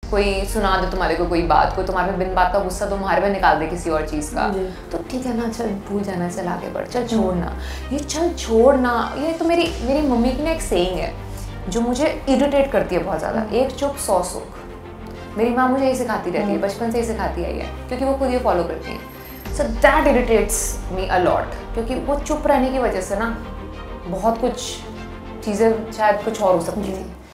कोई सुना दे तुम्हारे को कोई बात, कोई तुम्हारे पे बिन बात का गुस्सा तुम्हारे पे निकाल दे किसी और चीज़ का, तो ठीक है ना, चल भूल जाना, चल आगे बढ़, चल छोड़ना। ये चल छोड़ना, ये तो मेरी मम्मी की ना एक सेइंग है जो मुझे इरिटेट करती है बहुत ज़्यादा, एक चुप 100 सुख। मेरी माँ मुझे यही सिखाती रहती है, बचपन से ही सिखाती आई है, क्योंकि वो खुद ये फॉलो करती हैं। So that irritates me a lot, क्योंकि वो चुप रहने की वजह से ना बहुत कुछ चीज़ें शायद कुछ और हो सकती थी।